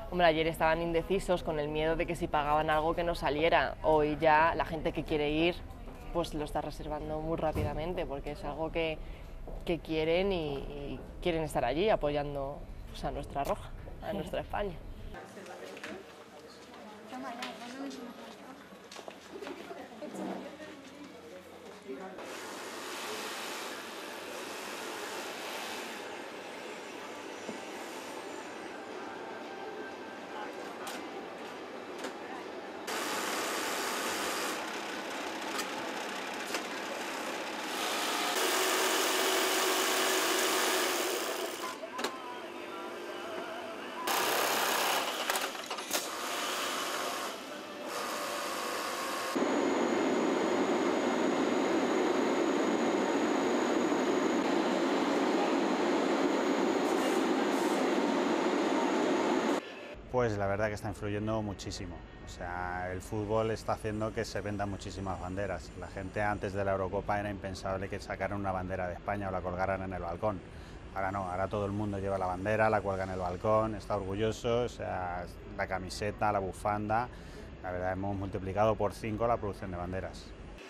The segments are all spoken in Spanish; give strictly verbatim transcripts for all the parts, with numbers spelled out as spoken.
Hombre, ayer estaban indecisos con el miedo de que si pagaban algo que no saliera. Hoy ya la gente que quiere ir pues lo está reservando muy rápidamente porque es algo que, que quieren y, y quieren estar allí apoyando pues, a nuestra Roja, a nuestra España. Pues la verdad que está influyendo muchísimo. O sea, el fútbol está haciendo que se vendan muchísimas banderas. La gente antes de la Eurocopa era impensable que sacaran una bandera de España o la colgaran en el balcón. Ahora no, ahora todo el mundo lleva la bandera, la cuelga en el balcón, está orgulloso, o sea, la camiseta, la bufanda. La verdad hemos multiplicado por cinco la producción de banderas.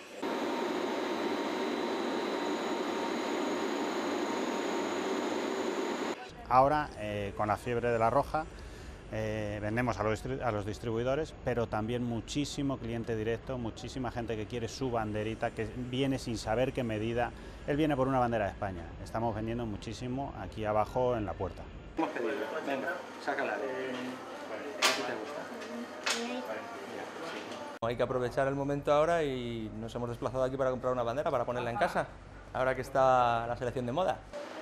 Ahora, eh, con la fiebre de la Roja, Eh, vendemos a los, a los distribuidores, pero también muchísimo cliente directo, muchísima gente que quiere su banderita, que viene sin saber qué medida. Él viene por una bandera de España. Estamos vendiendo muchísimo aquí abajo en la puerta. Hemos pedido, venga, sácala. Eh, ¿Qué te gusta? Hay que aprovechar el momento ahora y nos hemos desplazado aquí para comprar una bandera, para ponerla en casa, ahora que está la selección de moda.